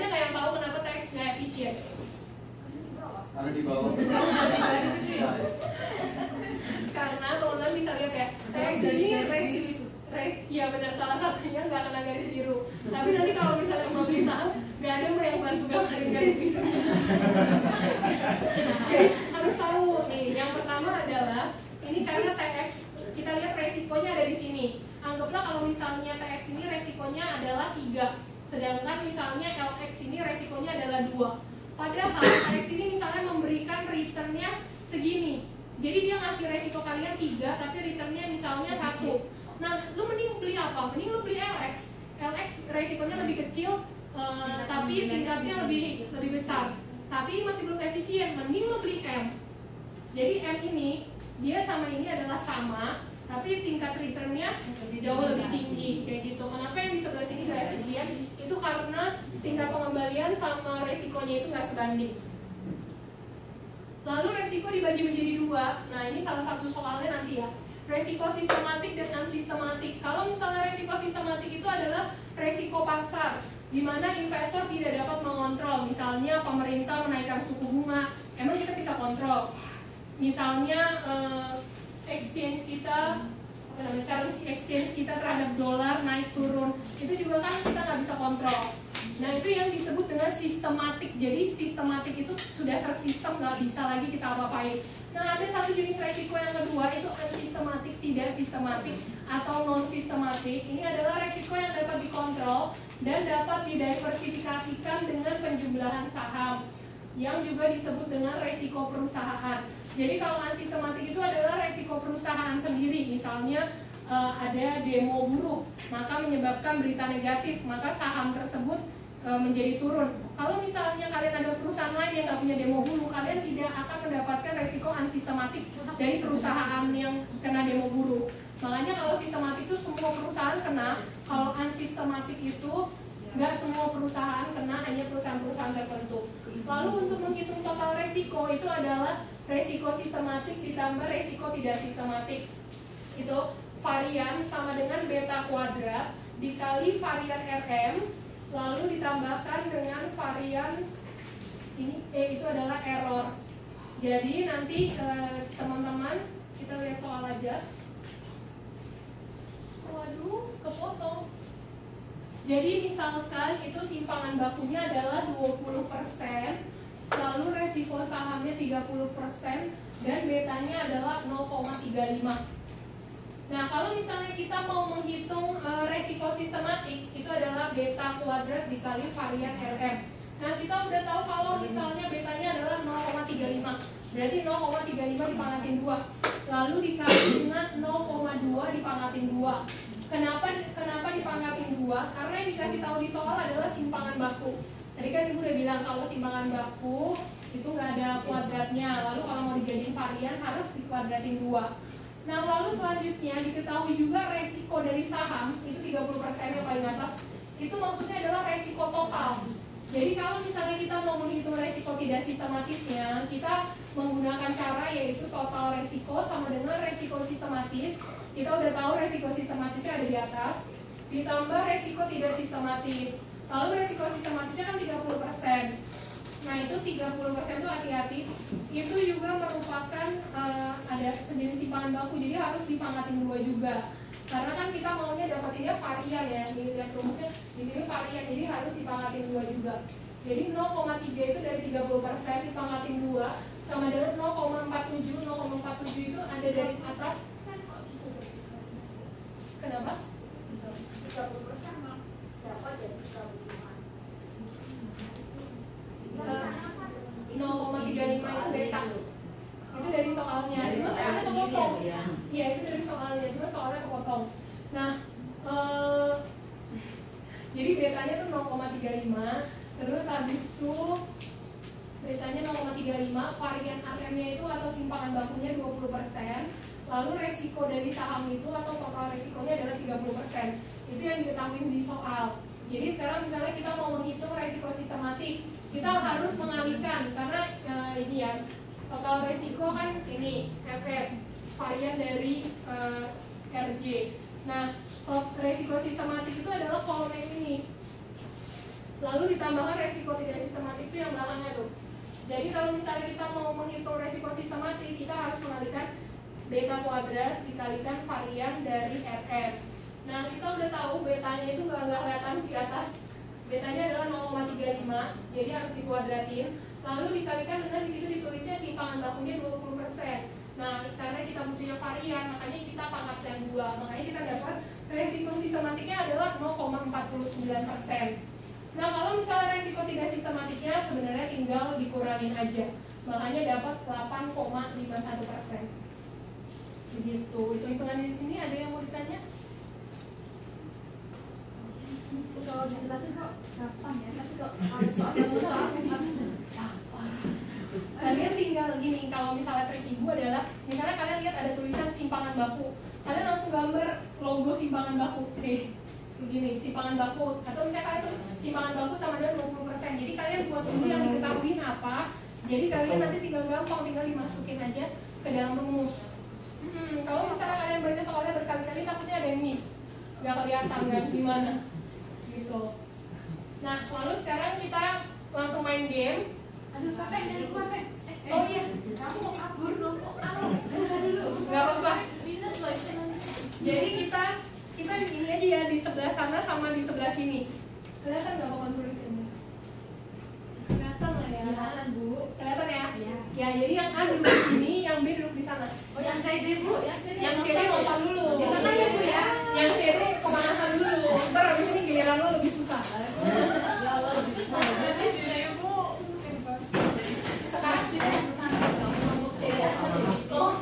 ada nggak yang tahu kenapa TX nggak efisien? Karena di bawah. Karena teman-teman bisa lihat ya, TX ini ya benar, salah satunya nggak kena garis biru. Tapi nanti kalau misalnya mau beli saham, nggak ada yang bantu gambarin garis biru. Jadi harus tahu nih, yang pertama adalah ini karena TX, kita lihat resikonya ada di sini. Anggaplah kalau misalnya TX ini resikonya adalah 3, sedangkan misalnya LX ini resikonya adalah 2. Padahal TX ini misalnya memberikan returnnya segini. Jadi dia ngasih resiko kalian 3, tapi returnnya misalnya 1. Nah, lu mending beli apa? Mending lu beli LX. LX resikonya lebih kecil, tapi tingkatnya lebih besar. Tapi ini masih belum efisien. Mending lu beli M. Jadi M ini dia sama ini adalah sama, tapi tingkat returnnya jauh lebih tinggi kayak gitu. Kenapa yang di sebelah sini nggak efisien? Itu karena tingkat pengembalian sama resikonya itu nggak sebanding. Lalu resiko dibagi menjadi 2. Nah, ini salah satu soalnya nanti ya. Resiko sistematik dan non-sistematik. Kalau misalnya resiko sistematik itu adalah resiko pasar, di mana investor tidak dapat mengontrol. Misalnya pemerintah menaikkan suku bunga, emang kita bisa kontrol. Misalnya exchange kita, currency exchange kita terhadap dolar naik turun, itu juga kan kita nggak bisa kontrol. Nah, itu yang disebut dengan sistematik. Jadi sistematik itu sudah tersistem, nggak bisa lagi kita apa-apain. Nah, ada satu jenis resiko yang kedua, itu unsistematik, tidak sistematik atau non sistematik. Ini adalah resiko yang dapat dikontrol dan dapat didiversifikasikan dengan penjumlahan saham, yang juga disebut dengan resiko perusahaan. Jadi kalau unsistematik itu adalah resiko perusahaan sendiri. Misalnya ada demo buruh, maka menyebabkan berita negatif, maka saham tersebut menjadi turun. Kalau misalnya kalian ada perusahaan lain yang nggak punya demo buruh, kalian tidak akan mendapatkan resiko unsistematik dari perusahaan yang kena demo buruh. Makanya kalau sistematik itu semua perusahaan kena, kalau unsistematik itu nggak semua perusahaan kena, hanya perusahaan-perusahaan tertentu. Lalu untuk menghitung total resiko itu adalah resiko sistematik ditambah resiko tidak sistematik. Itu varian sama dengan beta kuadrat dikali varian RM, lalu ditambahkan dengan varian ini itu adalah error. Jadi nanti teman-teman kita lihat soal aja. Waduh, kepotong. Jadi misalkan itu simpangan bakunya adalah 20%, lalu resiko sahamnya 30% dan betanya adalah 0,35. Nah, kalau misalnya kita mau menghitung resiko sistematik, itu adalah beta kuadrat dikali varian RM. Nah, kita udah tahu kalau misalnya betanya adalah 0,35. Berarti 0,35 dipangkatin 2. Lalu dikali dengan 0,2 dipangkatin 2. Kenapa dipangkatin 2? Karena yang dikasih tahu di soal adalah simpangan baku. Tadi kan Ibu udah bilang kalau simpangan baku itu nggak ada kuadratnya. Lalu kalau mau dijadiin varian harus dikuadratin 2. Nah, lalu selanjutnya diketahui juga resiko dari saham itu 30% yang paling atas. Itu maksudnya adalah resiko total. Jadi kalau misalnya kita mau menghitung resiko tidak sistematisnya, kita menggunakan cara yaitu total resiko sama dengan resiko sistematis. Kita udah tahu resiko sistematisnya ada di atas, ditambah resiko tidak sistematis. Lalu resiko sistematisnya kan 30%. Nah, itu 30% itu hati-hati. Itu juga merupakan ada sejenis simpangan baku, jadi harus dipangkatin 2 juga. Karena kan kita maunya dapatinnya varian ya, di rumusnya di sini varian, jadi harus dipangkatin 2 juga. Jadi 0,3 itu dari 30% dipangkatin 2 sama dengan 0,47. 0,47 itu ada dari atas. Kenapa? 30% mah dapat jadi 35. 0,35 itu beta. Itu dari soalnya. Cuma soalnya kepotong. Iya, itu dari soalnya. Cuma soalnya kepotong. Nah, jadi betanya tuh 0,35. Terus habis itu betanya 0,35. Varian RM-nya itu atau simpangan bakunya 20%. Lalu resiko dari saham itu atau total resikonya adalah 30%. Itu yang diketahui di soal. Jadi sekarang misalnya kita mau menghitung resiko sistematik, kita harus mengalihkan karena ini ya, total resiko kan ini efek varian dari RJ. Nah, resiko sistematik itu adalah kolom ini. lalu ditambahkan resiko tidak sistematik itu yang belakangnya tuh. Jadi kalau misalnya kita mau menghitung resiko sistematik, kita harus mengalikan beta kuadrat dikalikan varian dari RR. Nah, kita udah tahu betanya itu nggak kelihatan di atas. Betanya adalah 0,35, jadi harus dikuadratin. Lalu dikalikan dengan di situ ditulisnya simpangan bakunya 20%. Nah, karena kita butuhnya varian, makanya kita pangkat yang 2. Makanya kita dapat resiko sistematiknya adalah 0,49%. Nah, kalau misalnya resiko tidak sistematiknya sebenarnya tinggal dikurangin aja. Makanya dapat 8,51%. Begitu. Itu hitungan di sini ada yang mau ditanya? Kalau dijelasin kok gampang ya, tapi kok harus susah. Kalian tinggal gini, kalau misalnya trik ibu adalah, misalnya kalian lihat ada tulisan simpangan baku, kalian langsung gambar logo simpangan baku, begini, simpangan baku, atau misalnya kalian tulis simpangan baku sama dengan 20%. Jadi kalian buat dulu yang diketahui apa, jadi kalian nanti tinggal gampang, tinggal dimasukin aja ke dalam rumus. Kalau misalnya kalian baca soalnya berkali-kali, takutnya ada yang miss, nggak kelihatan kan gimana, gitu. Nah, lalu sekarang kita langsung main game. Aduh, Peng, jangan keluar, Peng. Oh iya, Kamu mau kabur dong, kok taruh dulu. nggak apa-apa. Minus loh, Jadi kita ini aja ya, di sebelah sana sama di sebelah sini. Kelihatan nggak papan tulis ini? Kelihatan lah ya. Kelihatan, Bu. Kelihatan ya? Iya. Ya, jadi yang A duduk di sini, yang B duduk di sana. Oh, yang CD, Bu. Yang CD nonton dulu. Ya, nonton ya, Bu ya. Yang CD pemanasan dulu. Ntar abis ini giliran lo lebih susah. Ya Allah, lebih susah. Sekarang kita CD aja deh. oh,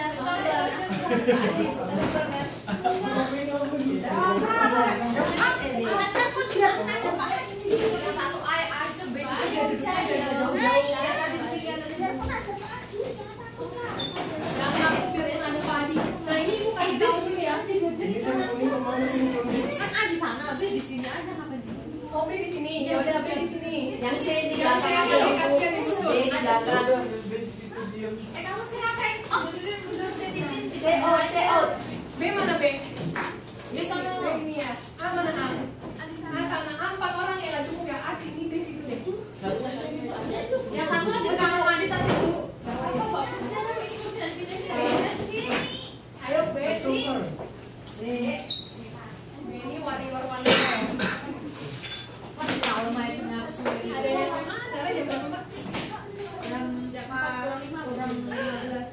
yang aku biarin ada padi. Nah ini ibu kasih tahu dulu ya. Kan di sana, B di sini aja, ngapain di sini? Oh, B di sini. Ya udah B di sini. Yang C di Yang C belakang aja aja. dikasihkan di susun. D di belakang. Kamu C apa? Oh, C di sini. C out. B mana B? B sana. B ini ya. A mana A? A sana. A 4 orang ya, nggak cukup ya. A sini, B situ deh. Yang satu lagi kamu mandi tadi, Bu. Ayo B. B. B ini warrior wonder. Kok tahu main Ada yang sekarang jam berapa Mbak? jam 4:15.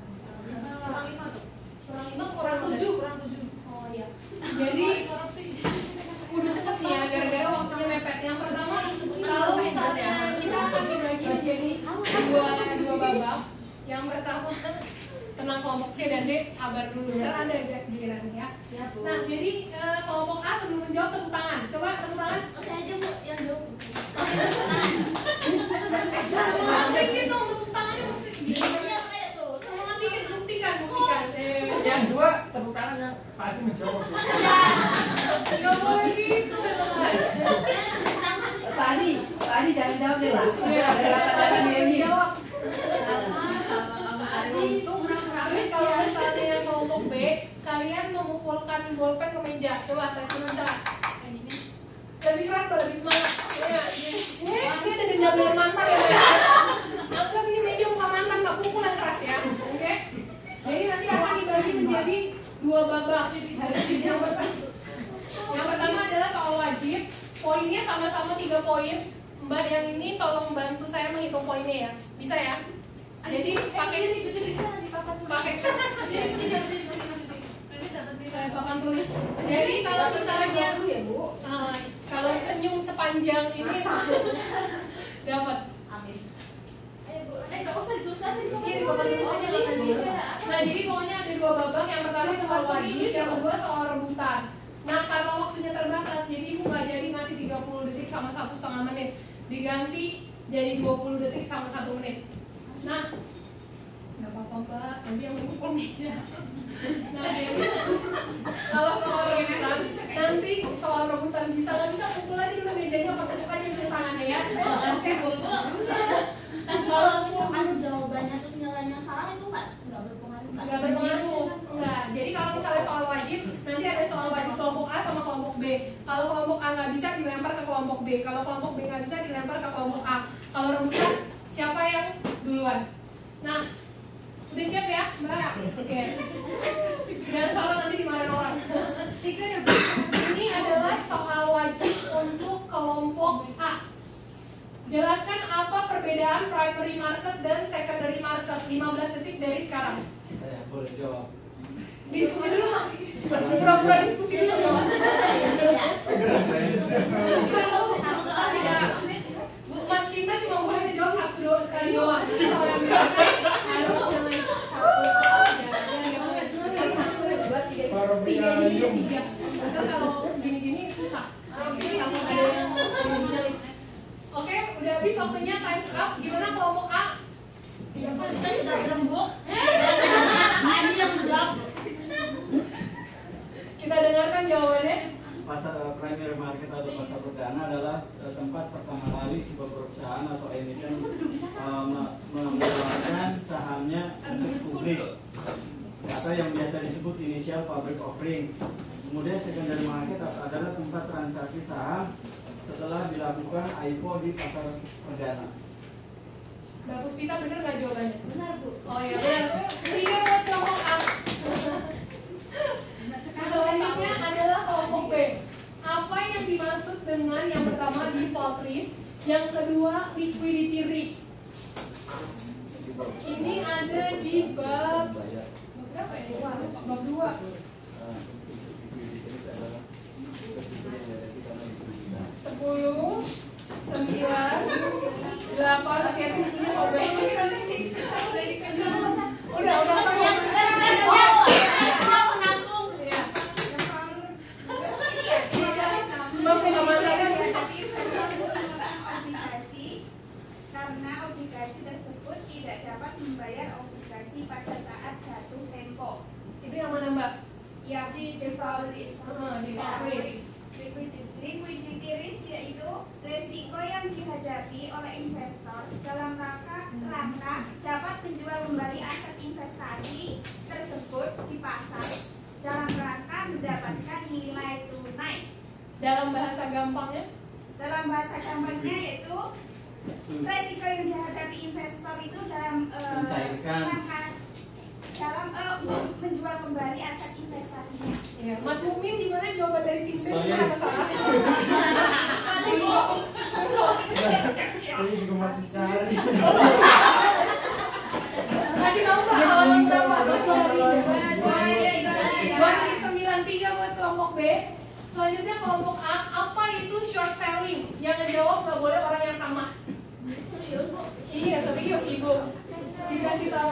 Kurang 5 kurang 7. Oh iya. Jadi udah cepet nih ya, gara-gara waktunya mepet. Yang pertama, kalau misalnya kita akan dibagi menjadi dua babak. Yang pertama tentang kelompok C dan D, sabar dulu. Ntar ada giliran ya. Siap, Bu. Nah, jadi kelompok A sebelum menjawab tepuk tangan. Coba tepuk tangan. Saya aja, Bu, yang dulu. Jangan dikit dong, tepuk tangannya mesti gimana kayak tuh. Semangat dikit, buktikan. Yang dua tepuk tangan yang Pak menjawab. Gak boleh gitu. Pak Adi jangan jawab deh, Pak. Jawab. Untung Terus kalau misalnya yang kelompok B, kalian memukulkan bolpen ke meja. Coba tes dulu. Lebih keras atau lebih semangat? Ini ada dendam dari masak ya. Anggap ini meja muka mantan, nggak pukul yang keras ya. Oke? Jadi nanti akan dibagi menjadi 2 babak. Yang pertama adalah soal wajib. Poinnya sama-sama 3 poin. Mbak yang ini tolong bantu saya menghitung poinnya ya. Bisa ya? Jadi pakai papan tulis. Jadi kalau misalnya kalau senyum sepanjang ini dapat. Amin. Nggak usah ditulis aja. Iya, di papan tulis aja. Nah, jadi pokoknya ada 2 babak. Yang pertama soal wajib, yang kedua soal rebutan. Nah, karena waktunya terbatas, jadi ibu nggak jadi ngasih 30 detik sama 1,5 menit. Diganti jadi 20 detik sama 1 menit. Nah, nggak apa-apa Mbak, nanti yang mengukul meja. Nah, jadi kalau soal rebutan, nanti soal rebutan bisa nggak bisa pukul aja dulu mejanya, pakai di tangannya ya. Oke, kalau misalkan jawabannya terus nilainya salah itu nggak berpengaruh. nggak berpengaruh, enggak. Jadi kalau misalnya soal wajib, nanti ada soal wajib kelompok A sama kelompok B. Kalau kelompok A nggak bisa, dilempar ke kelompok kelompok B. Kalau kelompok B nggak bisa, dilempar ke kelompok A. Kalau rebutan, siapa yang duluan? Nah, udah siap ya, Mbak? Oke. Jangan salah nanti dimarahin orang. Ini adalah soal wajib untuk kelompok A. Jelaskan apa perbedaan primary market dan secondary market. 15 detik dari sekarang. Saya boleh jawab. Diskusi dulu Mas. Pura-pura diskusi dulu dong. Mas Cinta cuma boleh ngejawab 1-2 sekali doang. Kalau yang bilang tiga. Terus kalau gini-gini susah. Oke, udah habis waktunya, times up. Gimana kelompok A? Kita sudah berembuk. Kita dengarkan jawabannya. Pasar primary market atau pasar perdana adalah tempat pertama kali sebuah perusahaan atau emiten menawarkan sahamnya untuk publik, atau yang biasa disebut initial public offering. Kemudian secondary market adalah tempat transaksi saham setelah dilakukan IPO di pasar perdana. Mbak Puspita bener nggak jawabannya? Benar, Bu. Oh iya benar. 3 buat kelompok A. Selanjutnya adalah kelompok B. Apa yang dimaksud dengan yang pertama default risk, yang kedua liquidity risk? Ini ada di bab berapa ini? Bab 2. 10, 9, 8, hati-hati bukunya sobek. Udah yang karena obligasi tersebut tidak dapat membayar obligasi pada saat jatuh tempo. itu yang mana Mbak? Ya, di default risk. Default risk. Liquidity risk yaitu resiko yang dihadapi oleh investor dalam rangka dapat menjual kembali aset investasi tersebut di pasar dalam rangka mendapatkan nilai tunai. Dalam bahasa gampangnya? Dalam bahasa gampangnya yaitu resiko yang dihadapi investor itu dalam rangka menjual kembali aset investasinya. Iya. Mas Mukmin gimana jawaban dari tim B? Saya Salah. juga masih cari. Kasih tahu Mbak halaman berapa? 293 buat kelompok B. Selanjutnya kelompok A, apa itu short selling? Yang ngejawab nggak boleh orang yang sama. Serius, Bu? Iya serius Ibu. Dikasih tahu.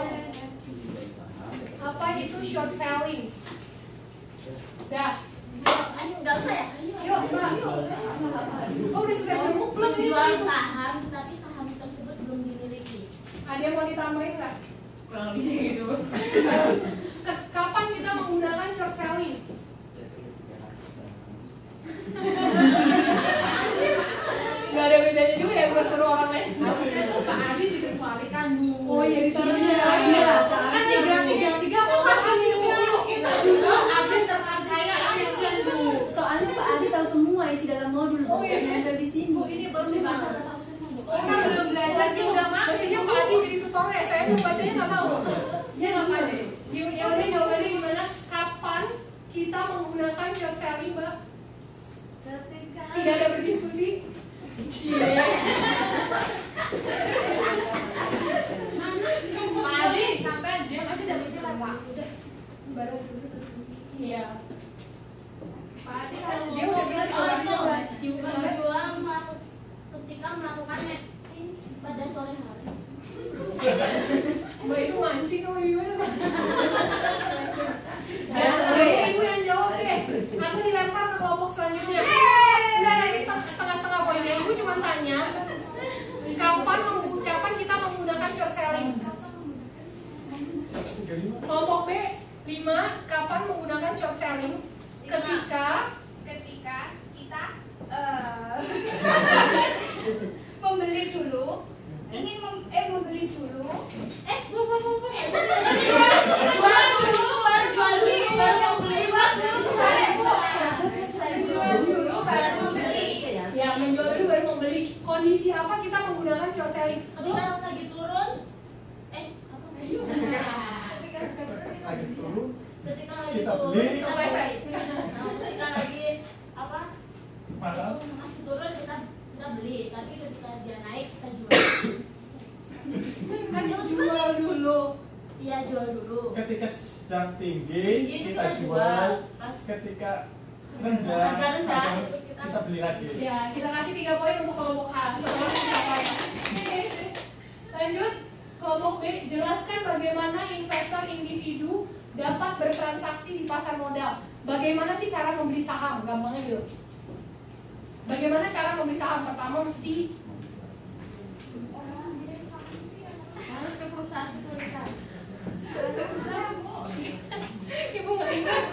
Apa itu short selling? Dah. Ayo, nggak usah ya? Yuk Mbak. Oh udah selesai belum? Belum Menjual nih. saham, tapi saham tersebut belum dimiliki. Ada yang mau ditambahin nggak? Kurang lebih gitu. Kapan kita menggunakan short selling? Gak ada bedanya juga ya gue suruh orang lain. Harusnya tuh Pak Adi juga soalikan Bu. Oh iya ditaruh Iya. Kan 333 kan masih itu juga Adi terpercaya efisien Bu. Soalnya Pak Adi tahu semua isi dalam modul Oh, iya. yang ada di sini. Bu, ini baru dibaca atau tahu semua, Bu? Kita belum belajar dia udah makan. Biasanya Pak Adi jadi tutor ya, saya mau bacanya nggak tahu. Dia nggak pade. Ya udah jawabannya gimana? Kapan kita menggunakan short selling, Mbak? Ketika Tidak ada berdiskusi. Pak Adi sampai dia masih dapat jelas Pak. Udah baru. Iya. Pak Adi Dia udah bilang jawabannya Mbak. menjual ketika melakukan netting pada sore hari. Mbak itu mancing atau gimana, Mbak? Ya, Ibu yang jawab deh. Aku dilempar ke kelompok selanjutnya. Enggak, ini setengah-setengah poinnya. Ibu cuma tanya, kapan kita menggunakan short selling? Kelompok B 5, kapan menggunakan short selling? Ketika kita membeli dulu, ingin membeli dulu, jual dulu baru jual beli, baru membeli, jual dulu baru membeli. ya menjual dulu kondisi apa kita menggunakan short selling? Ketika lagi turun, Lagi turun, ketika lagi kita turun, beli. kita beli. Ketika lagi apa? mahal. Itu masih turun kita beli, tapi ketika dia naik kita jual. Kan jangan suka Jual dulu. Iya, jual dulu. Ketika sedang tinggi, Tinggi itu kita kita jual. jual. Pas Ketika rendah, harga rendah, harga itu kita beli lagi. Ya, kita kasih 3 poin untuk kelompok A. Sekarang siapa ya? Lanjut, kelompok B, jelaskan bagaimana investor individu dapat bertransaksi di pasar modal. Bagaimana sih cara membeli saham? Gampangnya gitu. Bagaimana cara membeli saham? Pertama mesti harus ke perusahaan sekuritas. Ibu nggak ingat?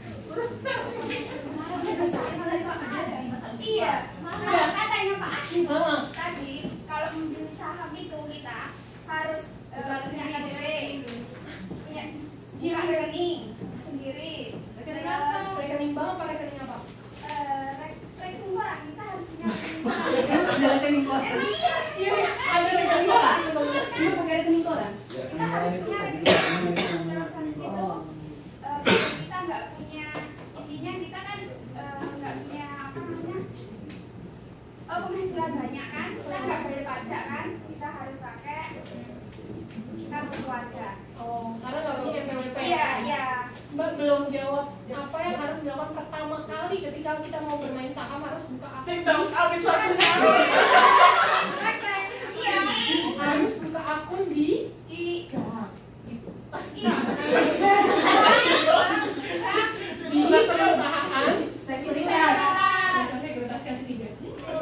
Iya, katanya Pak Adi Heeh. tadi kalau membeli saham itu kita harus punya KTP, punya rekening sendiri. Rekening apa? Rekening bank apa rekening apa? Rekening koran kita harus punya rekening koran. Ada rekening koran. Iya, ada Rekening rekening koran. bank. Ibu pakai rekening koran. Ya, Kita harus punya rekening koran di situ. Oh. Kita nggak punya, intinya kita kan nggak punya apa namanya penghasilan banyak kan, kita nggak bayar pajak kan, kita harus pakai kartu keluarga. Oh, karena nggak punya NPWP. Iya, iya. Mbak belum jawab apa yang harus dilakukan pertama kali ketika kita mau bermain saham, harus buka akun. Tidak habis waktunya. Iya, Harus buka akun di di perusahaan Sekuritas. sekuritas kasih 3.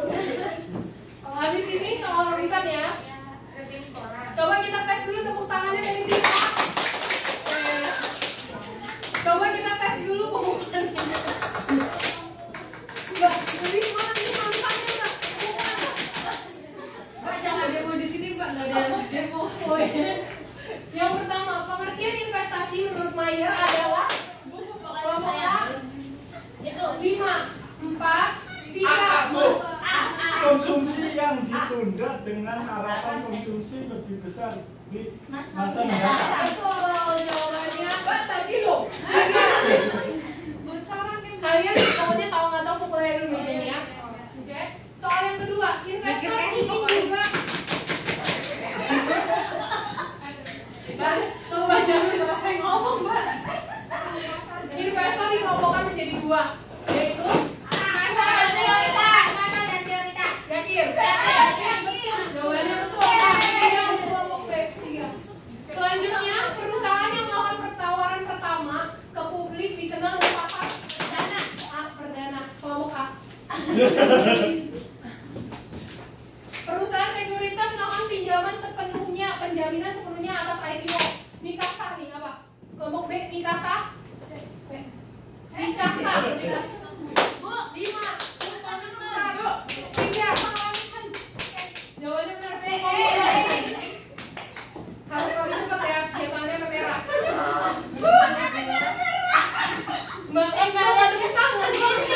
Habis ini soal urutan ya. Coba kita tes dulu tepuk tangannya dari Rita. Coba kita tes dulu pengumumannya. Mbak, lebih semangat ini mantannya Mbak. Mbak jangan demo di sini, Mbak, nggak ada yang demo. Oh, iya. Yang pertama, pengertian investasi menurut Mayer adalah kelompok A Itu 5, 4, 3. Konsumsi yang ditunda dengan harapan konsumsi lebih besar di masa mendatang. Betul jawabannya. Mbak tadi loh. Kalian pokoknya tahu nggak tahu pokoknya dulu mejanya ya. Oke. Soal yang kedua, investor ingin juga. Mbak, tuh Mbak jangan selesai ngomong, Mbak. Investor dikelompokkan menjadi 2, yaitu Yakir. Jawabannya betul. Tiga untuk kelompok B. 3. Selanjutnya, perusahaan yang melakukan pertawaran pertama ke publik dikenal dengan apa? Perdana. A. Perdana. Kelompok A. Perusahaan sekuritas melakukan pinjaman sepenuhnya, penjaminan sepenuhnya atas IPO. Nikasa nih apa? Kelompok B. Nikasa. Nikasa. Bu, 5. 3. Jawabannya benar. Harus lebih cepat ya, biar tangannya merah. Mbak, nggak ada tepuk tangan.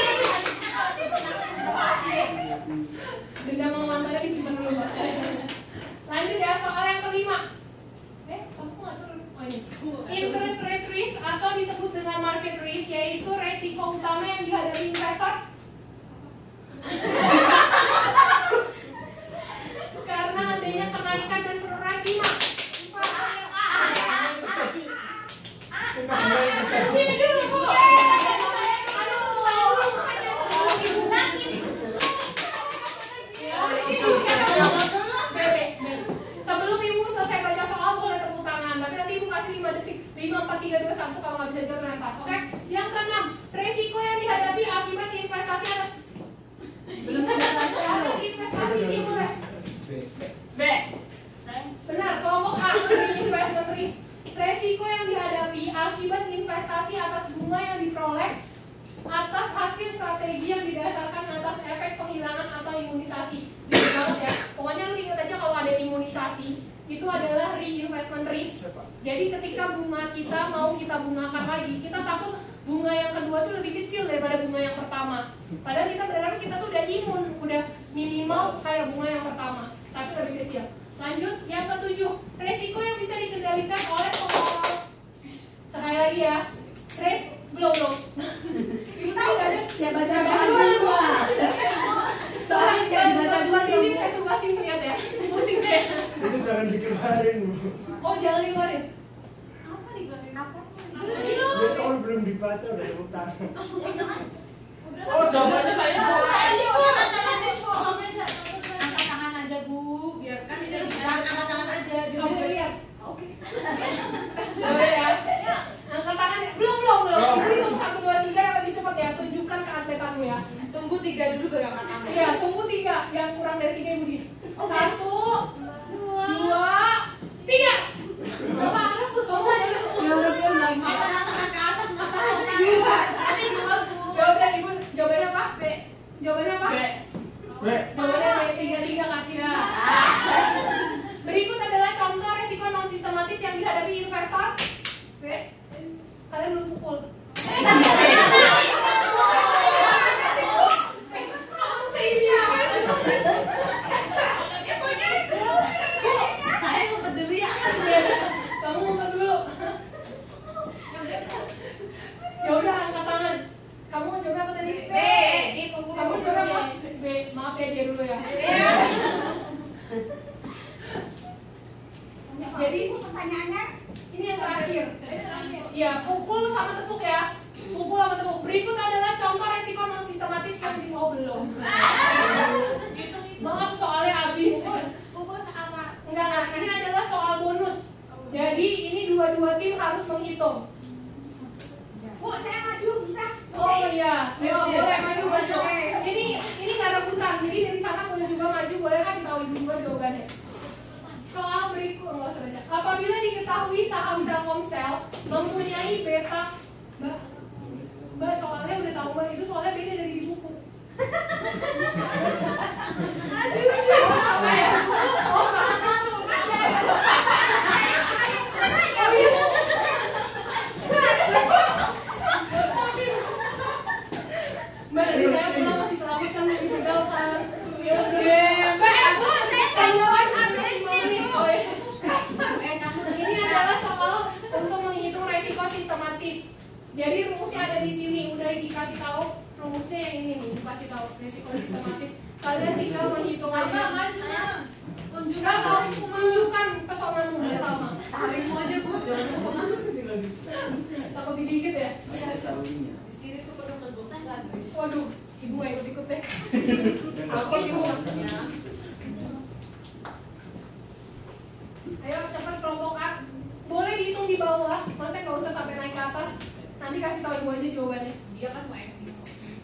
Dendam sama mantannya disimpan dulu, Mbak. Lanjut ya, soal yang kelima. Kamu nggak turun? Oh ini. Interest rate risk atau disebut dengan market risk, yaitu resiko utama yang dihadapi investor karena adanya kenaikan dan penurunan 5, 4, Kita mulai terjadi. Sebelum ibu selesai baca soal boleh tepuk tangan, tapi nanti ibu kasih 5 detik. 5, 4, 3, 2, 1 kalau nggak bisa jawab lempar. Oke? Yang keenam, resiko yang dihadapi akibat investasi atas investasi dimulai. Benar, kelompok A, investment risk. Resiko yang dihadapi akibat investasi atas bunga yang diperoleh atas hasil strategi yang didasarkan atas efek penghilangan atau imunisasi. Benar banget ya. Pokoknya lu ingat aja kalau ada imunisasi, itu adalah reinvestment risk. Jadi ketika bunga kita mau kita bungakan lagi, kita takut bunga yang kedua tuh lebih kecil daripada bunga yang pertama. Padahal kita berharap kita tuh udah imun, udah minimal kayak bunga yang pertama, tapi lebih kecil. Lanjut, yang ketujuh, resiko yang bisa dikendalikan oleh pengelola. Sekali lagi ya, belum. Itu nggak ada. Siapa baca soal dua? Soalnya siapa baca dua Ini saya tugasin lihat ya, pusing saya. Itu jangan dikeluarin, Bu. Oh jangan dikeluarin. Apa dikeluarin? Apa? Ya soal belum dibaca udah tepuk tangan. Oh, jawabannya saya. Angkat tangan aja Bu, biarkan tidak bisa angkat tangan aja. Kamu lihat. Oke. Boleh ya? Angkat tangan. Belum. Hitung 1, 2, 3 yang lebih cepat ya. Tunjukkan keatletanmu ya. Tunggu 3 dulu baru angkat tangan. Iya, tunggu 3. Yang kurang dari 3 Ibu Dis. 1, 2, 3. Bapak, susah dulu. Angkat ke atas, mata Jawabnya Ibu, jawabannya apa? B. Jawabannya apa? B. Jawabannya B. 3 kasih ya. Berikut adalah contoh resiko non sistematis yang dihadapi investor. B. Kalian belum pukul. Saya ngumpet dulu ya. Kamu ngumpet dulu. Ya udah angkat tangan. Kamu jawabnya apa tadi? B. Kamu jawabnya apa? B. Maaf ya dia dulu ya. Jadi pertanyaannya ini yang terakhir. Ya, pukul sama tepuk ya. Pukul sama tepuk. Berikut adalah contoh resiko non sistematis yang belum. Maaf soalnya habis. pukul sama Enggak. Ini adalah soal bonus. Jadi ini dua tim harus menghitung. Bu, saya maju bisa? Oh iya, boleh maju. Ini nggak rebutan. Jadi dari sana boleh juga maju. Boleh kasih tahu ibu juga jawabannya. Soal berikut nggak usah baca. Apabila diketahui saham Telkomsel mempunyai beta, Mbak soalnya udah tahu Mbak, itu soalnya beda dari di buku. Oh sama ya? Oh sama. Oh iya. Mbak dari saya pulang masih selamat kan masih tegal kan? Ya udah. Bu, saya Tanyakan ada 5 menit. Oh ya. Ini adalah soal untuk menghitung resiko sistematis. Jadi rumusnya ada di sini, udah dikasih tahu rumusnya yang ini nih, dikasih tahu resiko sistematis. Kalian tinggal menghitung aja. Maju nah. Tunjukkan tahu menunjukkan pesonanmu udah sama. Taringmu aja Bu. Takut digigit ya? Tahunya. Di sini tuh penuh kegunaan. Waduh, ibu nggak ikut-ikut deh. Oke Bu maksudnya. Ayo cepat kelompok A. Boleh dihitung di bawah, maksudnya nggak usah sampai naik ke atas. Nanti kasih tahu ibu aja jawabannya. Dia kan mau eksis.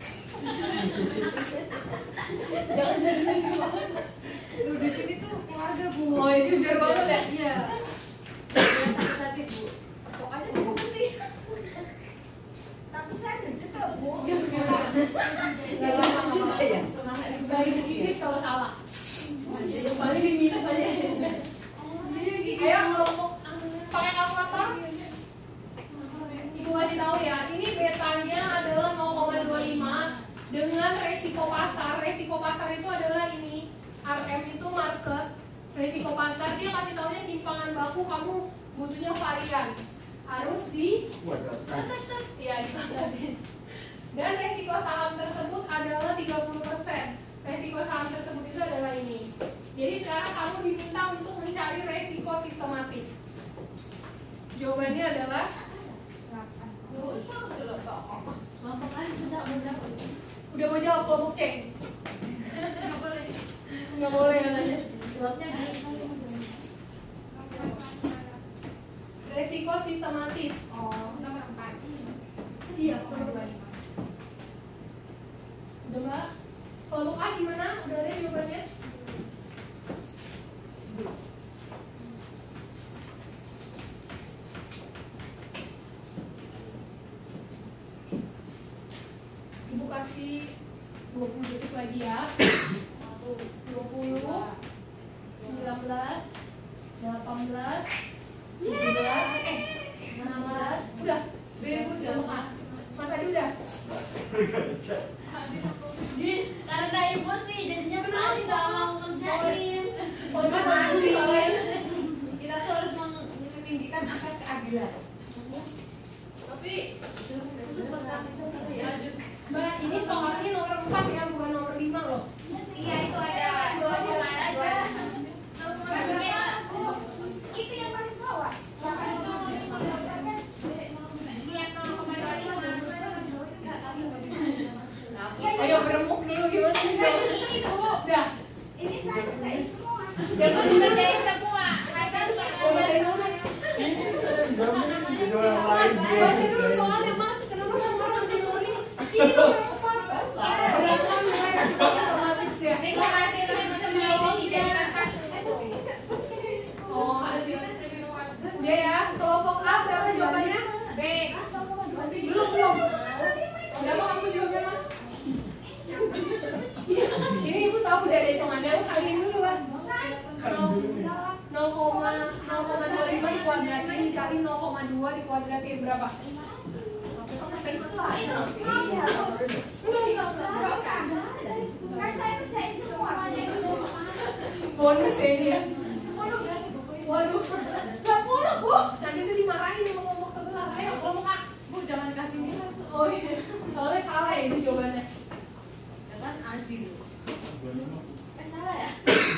Jangan jadi jujur. Lu di sini tuh keluarga Bu. Oh, ini jujur banget ya? Iya. Tadi Bu. Pokoknya Bu putih. tapi saya gede kok, Bu. Ya, sekarang. Nggak apa-apa ya. Bagi sedikit kalau salah. Paling di minus aja. Ayo kelompok pakai kalkulator. Ibu kasih tahu ya, ini betanya adalah 0,25 dengan resiko pasar. Resiko pasar itu adalah ini. RM itu market. Resiko pasar dia kasih taunya simpangan baku kamu butuhnya varian. Harus di ya dipangkatin. Dan resiko saham tersebut adalah 30%. Resiko saham tersebut itu adalah ini. Jadi sekarang kamu diminta untuk mencari resiko sistematis. Jawabannya adalah udah mau jawab kelompok C. Nggak boleh katanya. Jawabnya di Resiko sistematis. Oh, nomor 4. Iya, kelompok A. Coba kelompok A gimana? Udah ada jawabannya? Ibu kasih 20 detik lagi ya. 20, 19, Kita tuh harus meninggikan asas keadilan. Tapi Mbak, ini soalnya nomor 4 ya, bukan nomor 5 loh. Iya, itu ada 2,2 aja. Itu yang paling bawah. Ayo beremuk dulu gimana nih? Ini dulu. Udah. Ini saya kerjain semua. Jangan dikerjain semua. Oh, bacain dulu. Ini saya jamin video yang Mas, lain dia baca dulu kerjain. soalnya Mas. Kenapa sama orang di nomor ini? Ini nomor 4. Berapa otomatis ya? Oh, hasilnya udah ya. Kelompok A berapa jawabannya? B. Belum. Berapa kamu jawabnya Mas? Ini ibu tahu dari hitungannya, lu kaliin dulu lah. 0,25 dikuadratin dikali 0,2 dikuadratin berapa? Kan saya kerjain semua. Bonus ya ini ya. Waduh, 10, Bu. nanti saya dimarahin sama kelompok sebelah. Ayo kelompok A. Bu jangan kasih nilai. Oh iya, soalnya salah ya itu jawabannya. Ya kan adil. Salah ya?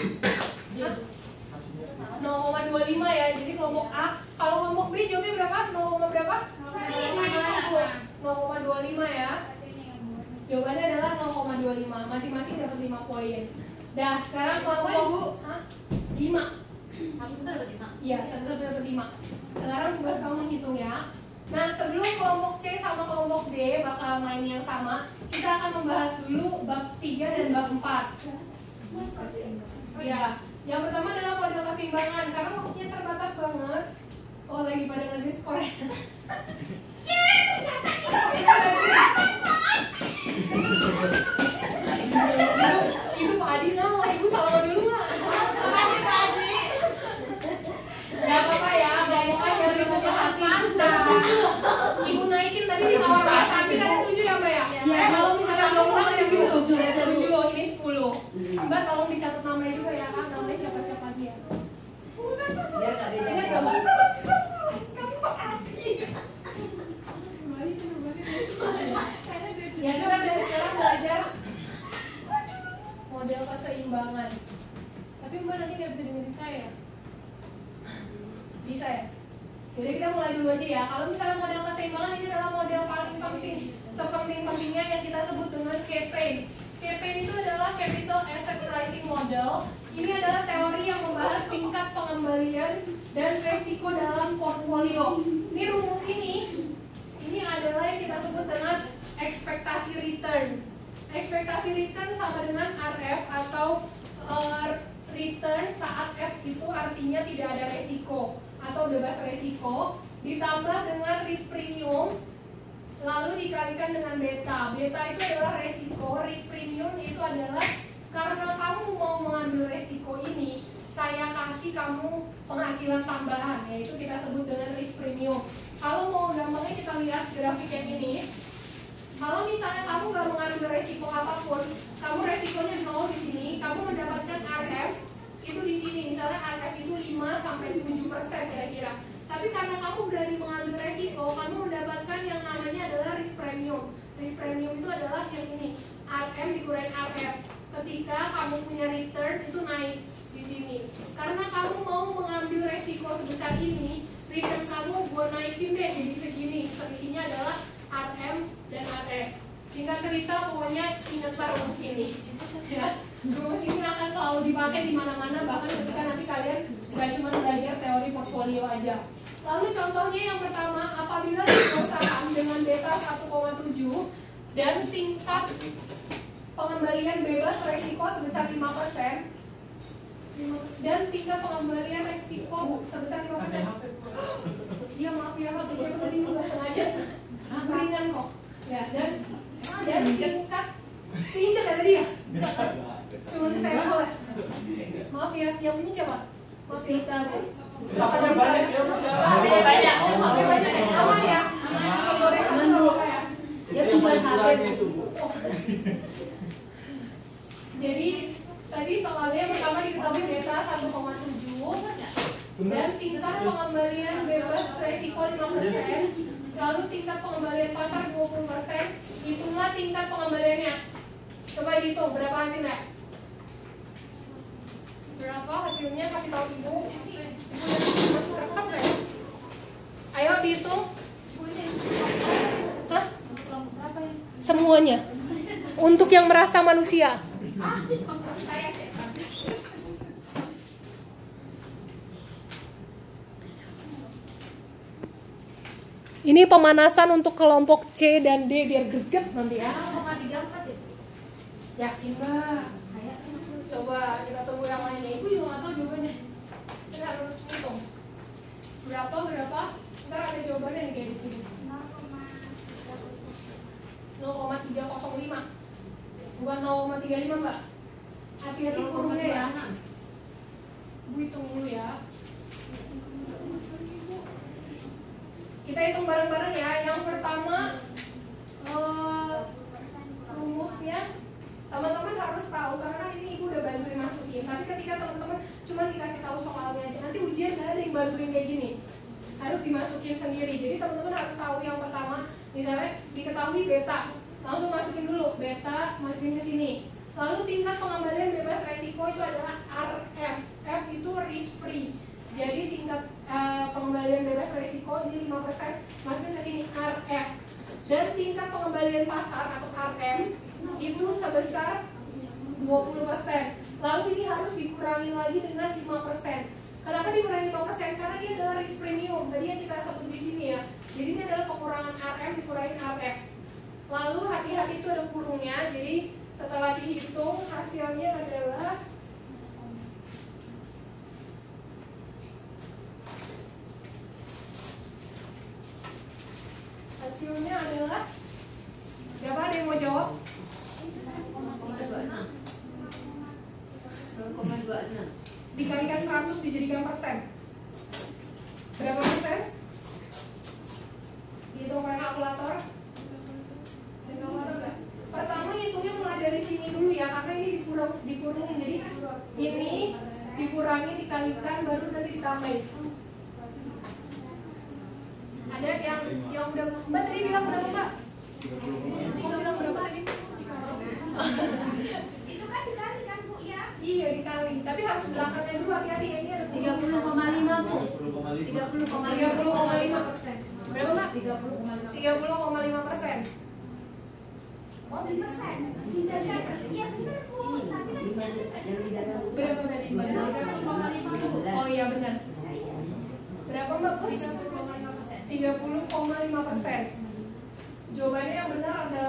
0,25 ya, jadi kelompok A. Kalau kelompok B jawabnya berapa? 0, berapa? 0,25 ya. Jawabannya adalah 0,25. Masing-masing dapat 5 poin. Dah, sekarang kelompok Bu. Hah? 5. Satu kita dapat 5. Iya, satu dapat 5. Sekarang tugas kamu menghitung ya. Nah, sebelum kelompok C sama kelompok D bakal main yang sama, kita akan membahas dulu bab 3 dan bab 4. Ya, yang pertama adalah model keseimbangan karena waktunya terbatas banget. Oh, lagi pada nge Korea. Itu Pak Adi salah, Ibu salah dulu nggak? Makasih Pak Adi. Gak apa-apa ya, ngomongnya biar Ibu perhatiin. Ibu naikin tadi di tawar Mbak Santi ada 7 ya Mbak ya? Kalau misalnya belum pulang ada 7, ini 10. Mbak tolong dicatat namanya juga ya Kak, namanya siapa-siapa dia. Biar nggak beda. Ingat gak Mbak? Ya kita dari sekarang belajar model keseimbangan. Tapi Mbak nanti nggak bisa dengerin saya. Bisa ya? Jadi kita mulai dulu aja ya. Kalau misalnya model keseimbangan ini adalah model paling penting, sepenting-pentingnya yang kita sebut dengan campaign. Campaign itu adalah Capital Asset Pricing Model. Ini adalah teori yang membahas tingkat pengembalian dan resiko dalam portfolio. Ini rumus ini adalah yang kita sebut dengan ekspektasi return. Ekspektasi return sama dengan RF atau return saat F itu artinya tidak ada resiko atau bebas resiko, ditambah dengan risk premium, lalu dikalikan dengan beta. Beta itu adalah resiko, risk premium itu adalah karena kamu mau mengambil resiko ini, saya kasih kamu penghasilan tambahan, yaitu kita sebut dengan risk premium. Kalau mau gampangnya kita lihat grafik yang ini. Kalau misalnya kamu nggak mengambil resiko apapun, kamu resikonya 0 di sini, kamu mendapatkan RF itu di sini, misalnya RF itu 5-7% kira-kira. Tapi karena kamu berani mengambil resiko, kamu mendapatkan yang namanya adalah risk premium. Risk premium itu adalah yang ini, RM dikurangi RF. Ketika kamu punya return itu naik di sini. Karena kamu mau mengambil resiko sebesar ini, return kamu gue naikin deh jadi segini. Selisihnya adalah RM dan RF. Singkat cerita, pokoknya ingat rumus ini. Ya, rumus ini akan selalu dipakai di mana-mana, bahkan ketika nanti kalian nggak cuma belajar teori portfolio aja. Lalu contohnya yang pertama, apabila perusahaan dengan beta 1,7 dan tingkat pengembalian bebas resiko sebesar 5% dan tingkat pengembalian resiko sebesar 5%. Iya maaf ya Pak, siapa tadi juga sengaja ringan kok. Ya, dan tingkat pinjam ya tadi ya? Cuma saya boleh. Maaf ya, yang punya siapa? Maaf ya. HP-nya banyak ya. HP-nya banyak. Oh, HP banyak. Aman ya? Boleh sama apa ya? Ya cuma HP itu, Bu. Jadi tadi soalnya yang pertama diketahui tapi beta 1,7 dan tingkat pengembalian bebas resiko 5%, lalu tingkat pengembalian pasar 20%. Hitunglah tingkat pengembaliannya. Coba dihitung berapa hasilnya? Berapa hasilnya? Kasih tahu ibu. Ibu masih rekam nggak ya? Ayo dihitung. Hah? Semuanya. Untuk yang merasa manusia. Ini pemanasan untuk kelompok C dan D biar greget nanti ya. 0,34 ya? Yakin Mbak? Coba kita tunggu yang lainnya. Ibu juga nggak tahu jawabannya. Kita harus hitung. Berapa? Ntar ada jawabannya nih kayak di sini. 0,305. Bukan 0,35 Mbak. Hati-hati kurungnya ya. Bu hitung dulu ya. Kita hitung bareng-bareng ya. Yang pertama rumusnya teman-teman harus tahu karena ini ibu udah bantuin masukin. Tapi ketika teman-teman cuma dikasih tahu soalnya aja, nanti ujian nggak ada yang bantuin kayak gini. Harus dimasukin sendiri. Jadi teman-teman harus tahu yang pertama, misalnya diketahui beta, langsung masukin dulu beta, masukin ke sini. Lalu tingkat pengembalian bebas resiko itu adalah RF. F itu risk free. Jadi tingkat pengembalian bebas resiko ini 5%, masukin ke sini RF. Dan tingkat pengembalian pasar atau RM itu sebesar 20%. Lalu ini harus dikurangi lagi dengan 5%. Kenapa dikurangi 5%? Karena dia adalah risk premium. Tadi yang kita sebut di sini ya. Jadi ini adalah pengurangan RM dikurangi RF. Lalu hati-hati itu ada kurungnya. Jadi setelah dihitung hasilnya adalah berapa? Ada yang mau jawab? 0,26 Dikalikan 100 dijadikan persen. Berapa persen? Dihitung pakai kalkulator. Dan kalkulator enggak? Pertama hitungnya mulai dari sini dulu ya, karena ini dikurungin. Jadi ini dikurangi, dikalikan, baru nanti ditambahin. Ada yang udah, Mbak tadi bilang berapa Mbak? Kamu bilang berapa tadi? Itu kan dikali kan Bu ya? Iya dikali, tapi harus belakangnya dulu, hati-hati ya, ini ada 30,5 Bu. 30,5%. Berapa Mbak? 30,5. 30,5%. Oh, di persen. Dijadikan persen. Iya benar Bu. Tapi kan Berapa tadi Mbak? 30,5%. Oh iya benar. Berapa Mbak Pus? 30,5%.